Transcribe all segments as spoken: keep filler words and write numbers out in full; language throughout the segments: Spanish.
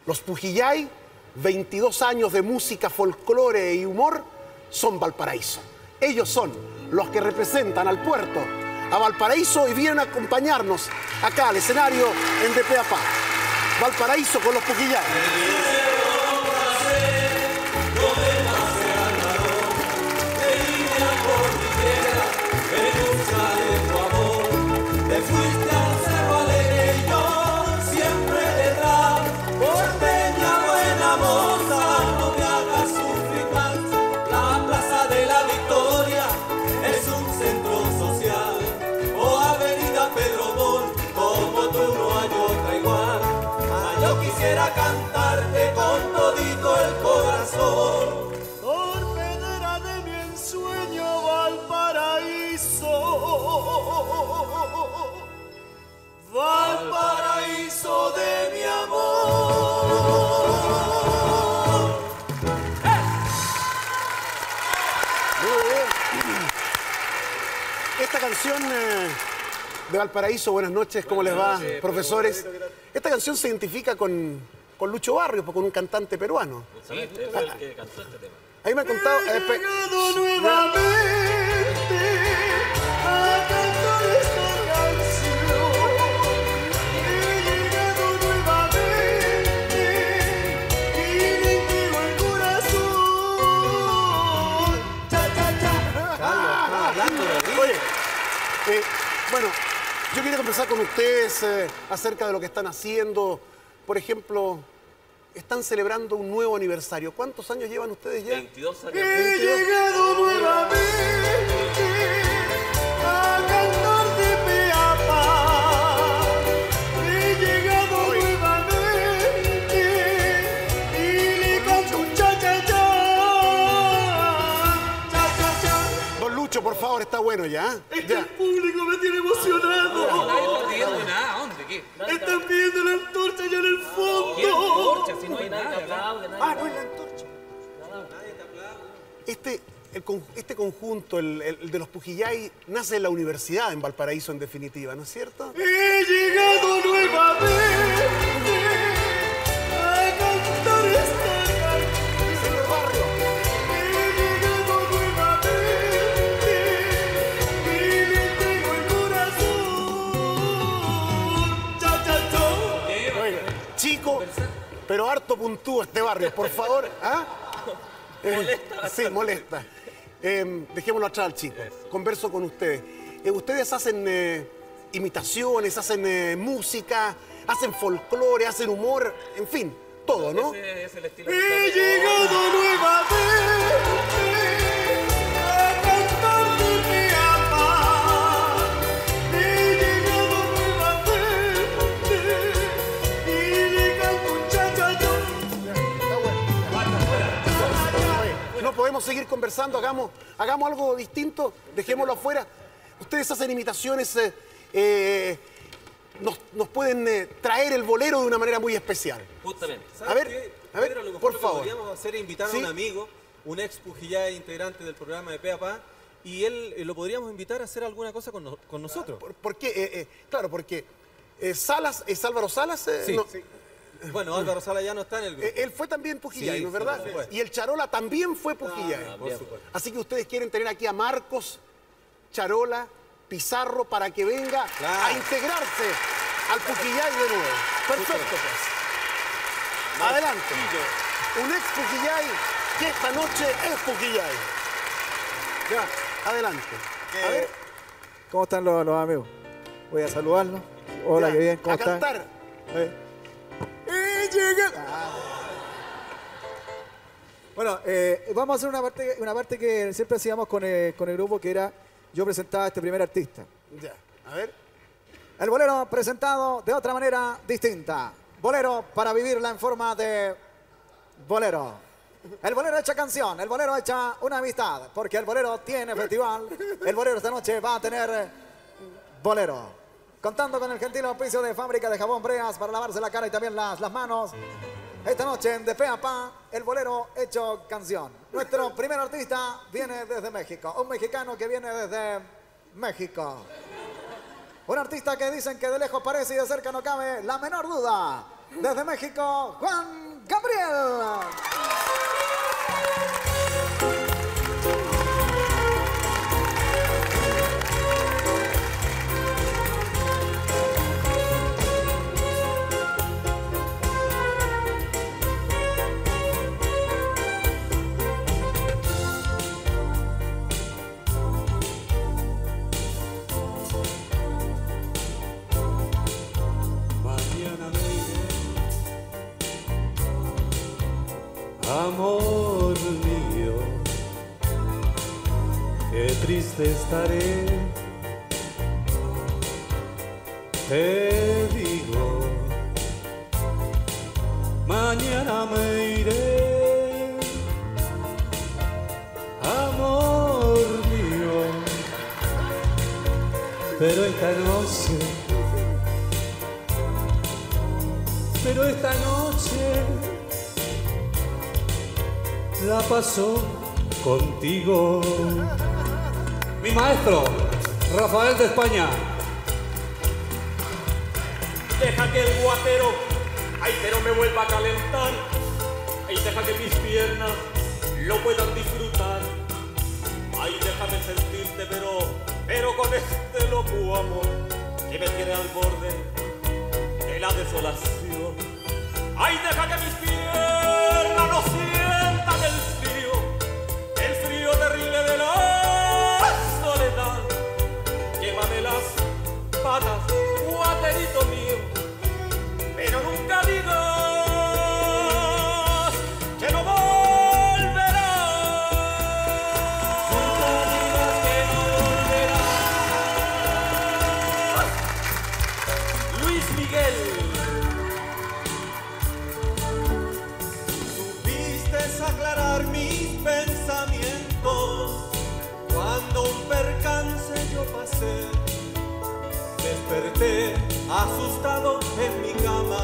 Los Pujillay, veintidós años de música, folclore y humor, son Valparaíso. Ellos son los que representan al puerto, a Valparaíso, y vienen a acompañarnos acá al escenario en De Pe a Pa. Valparaíso con los Pujillay. Quisiera cantarte con todito el corazón. Torpedera de mi ensueño, Valparaíso. Valparaíso de mi amor. Muy bien. Esta canción eh, de Valparaíso, buenas noches, ¿cómo les va, profesores? Esta canción se identifica con, con Lucho Barrios, con un cantante peruano. Sí, usted fue el que cantó este tema. Ahí me ha contado... He eh, pe- llegado nuevamente a cantar esta canción. He llegado nuevamente y le entrego el corazón. Cha, cha, cha. Oye, eh, bueno, yo quería conversar con ustedes eh, acerca de lo que están haciendo. Por ejemplo, están celebrando un nuevo aniversario. ¿Cuántos años llevan ustedes ya? veintidós años. He llegado nuevamente a cantar de pe a pa. He llegado nuevamente y le canto un cha cha cha. Cha cha cha. Don Lucho, por favor, está bueno ya. Es que Ya. el público me tiene emocionado. Nadie está pidiendo nada. ¿Dónde? ¿Qué? Están pidiendo la antorcha allá en el ¿Qué fondo. antorcha? Si no hay nada acá. Ah, no es la antorcha. Este, el con- este conjunto, el, el de los Pujillay, nace en la universidad en Valparaíso, en definitiva, ¿no es cierto? He llegado nuevamente a cantar esta canción. Señor Barrio. He llegado nuevamente y le entrego el corazón. Cha, cha, cha. Oiga, chico, pero harto puntúo este Barrio, por favor. ¿Ah? Eh, sí, molesta. Eh, dejémoslo atrás al chico. Converso con ustedes. Eh, ustedes hacen eh, imitaciones, hacen eh, música, hacen folclore, hacen humor, en fin, todo, ¿no? Ese es el estilo que He está- llegado nuevamente a cantar de pe a pa. He llegado nuevamente y le canto un cha cha cha. No podemos seguir conversando, hagamos, hagamos algo distinto, dejémoslo afuera. Ustedes hacen imitaciones, eh, eh, nos, nos pueden eh, traer el bolero de una manera muy especial. Justamente. A ver, qué? a ver, Pedro, lo mejor por que favor. podríamos hacer es invitar Sí. a un amigo, un ex Pujillay integrante del programa de Pe a Pa, y él eh, lo podríamos invitar a hacer alguna cosa con, no- con nosotros. ¿Por, por qué? Eh, eh, claro, porque eh, Salas, ¿es Álvaro Salas? Eh, Sí, no. sí. Bueno, Álvaro Sala ya no está en el grupo. Eh, él fue también Pujillay, Sí, ¿no es sí, verdad? por supuesto. Y el Charola también fue Pujillay. Ah, por supuesto. Así que ustedes quieren tener aquí a Marcos, Charola, Pizarro para que venga a Claro. integrarse al Pujillay de nuevo. Perfecto, pues. Adelante. Un ex Pujillay que esta noche es Pujillay. Ya, adelante. A ver, ¿Cómo están los, los amigos? Voy a saludarlos. Hola, ya, qué bien, ¿cómo a están? cantar. Eh. Y llega- Ah. Bueno, eh, vamos a hacer una parte, una parte que siempre hacíamos con el, con el grupo, que era yo presentaba a este primer artista. Ya, a ver. El bolero presentado de otra manera distinta. Bolero para vivirla en forma de bolero. El bolero hecha canción, el bolero hecha una amistad, porque el bolero tiene festival. El bolero esta noche va a tener eh, bolero. Contando con el gentil auspicio de Fábrica de Jabón Breas para lavarse la cara y también las, las manos. Esta noche en De Pe a Pa, el bolero hecho canción. Nuestro primer artista viene desde México. Un mexicano que viene desde México. Un artista que dicen que de lejos parece y de cerca no cabe la menor duda. Desde México, Juan Gabriel. Mañana me iré, amor mío, qué triste estaré, te digo, mañana me iré, amor mío, pero esta noche, pero esta noche la pasó contigo. Mi maestro, Rafael de España. Deja que el guatero, ay, pero me vuelva a calentar. Ay, deja que mis piernas lo puedan disfrutar. Ay, déjame sentirte, pero, pero con este loco amor que me tiene al borde de la desolación. Ay, deja que mis piernas no sientan el frío, el frío terrible de la soledad. Quémame las patas, guaterito mío, pero nunca digas que no volverás. Nunca digas que no volverás. Luis Miguel. Supiste aclarar mis pensamientos cuando un percance yo pasé. Desperté asustado en mi cama,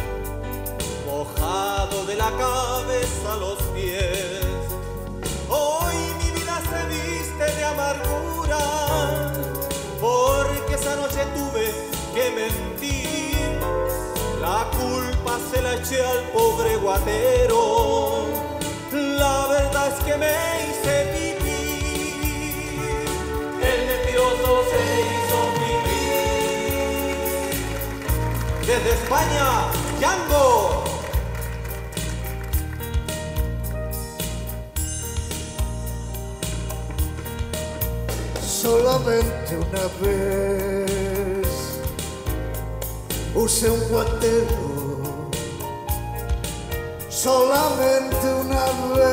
mojado de la cabeza a los pies. Hoy mi vida se viste de amargura, porque esa noche tuve que mentir. La culpa se la eché al pobre guatero, la verdad es que me hice pipí. El mentiroso se hizo pipí. Desde España, Django. Solamente una vez usé un guatero, solamente una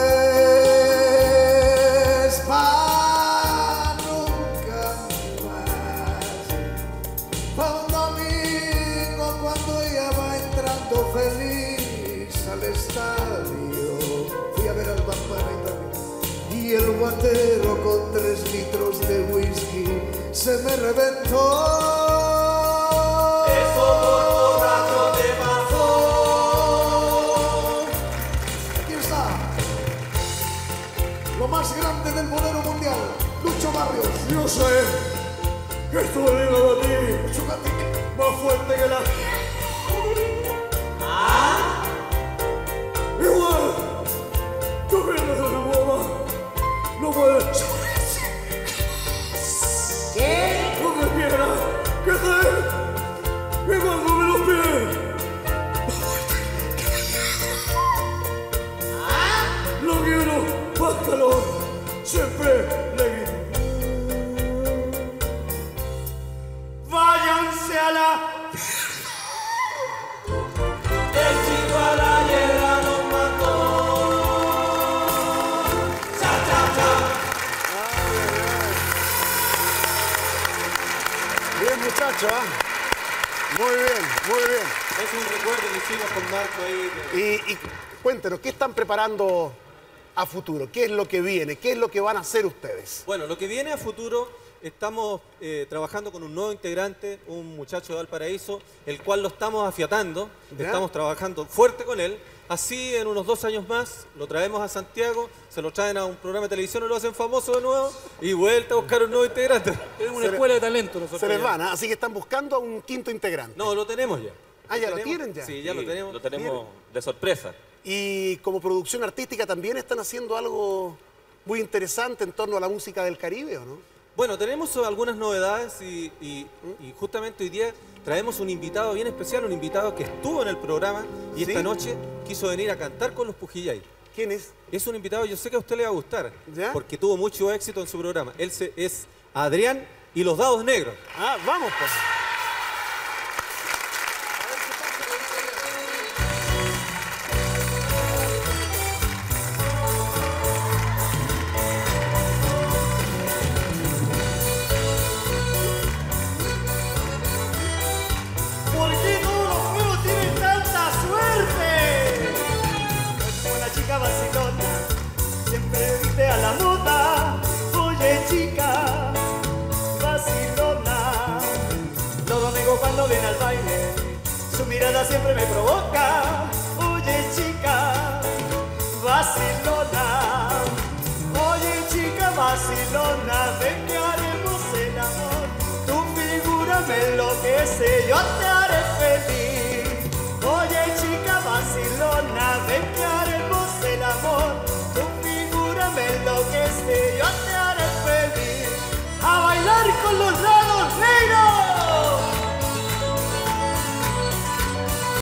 vez, pa' nunca más. Pa' un domingo cuando ella va entrando feliz al estadio, fui a ver al Bambara y el guatero con tres litros de whisky se me reventó. Eso por borracho te pasó. Aquí está, lo más grande del bolero mundial, Lucho Barrios. Yo sé que esto le digo a ti, más fuerte que la... ¿Ah? Igual, tú vienes de la boba, no puedes... ¿Qué? Lo que quieras, que te... que cuando me los pies... ¿Ah? Lo quiero, más calor, siempre le grito. Váyanse a la... El chico a la guerra nos mató. Cha, cha, cha. Bien, muchachos, ¿ah? Muy bien, muy bien. Es un recuerdo que hicimos con Marco ahí. de- Y, y cuéntenos, ¿qué están preparando a futuro? ¿Qué es lo que viene? ¿Qué es lo que van a hacer ustedes? Bueno, lo que viene a futuro, estamos eh, trabajando con un nuevo integrante, un muchacho de Valparaíso, el cual lo estamos afiatando, ¿Ya? estamos trabajando fuerte con él. Así, en unos dos años más, lo traemos a Santiago, se lo traen a un programa de televisión y lo hacen famoso de nuevo, y vuelta a buscar un nuevo integrante. Es una Se le- escuela de talento nosotros. Se les ya. van, ¿ah? Así que están buscando a un quinto integrante. No, lo tenemos ya. Ah, ya lo tenemos- tienen ya. Sí, ya lo Sí, tenemos. Lo tenemos de sorpresa. Y como producción artística también están haciendo algo muy interesante en torno a la música del Caribe, ¿o no? Bueno, tenemos algunas novedades y, y- y justamente hoy día traemos un invitado bien especial, un invitado que estuvo en el programa y ¿Sí? esta noche quiso venir a cantar con los Pujillay. ¿Quién es? Es un invitado, yo sé que a usted le va a gustar, ¿Ya? porque tuvo mucho éxito en su programa. Él se- es Adrián y los Dados Negros. Ah, vamos pues. ¿Por qué todos los juegos tienen tanta suerte? Como la chica vacilona, siempre viste a la moda. Oye chica, vacilona. Los domingos cuando viene al baile, su mirada siempre me provoca. Oye chica, vacilona. Oye chica vacilona, ven que haremos el amor. Tu figura me enloquece, yo te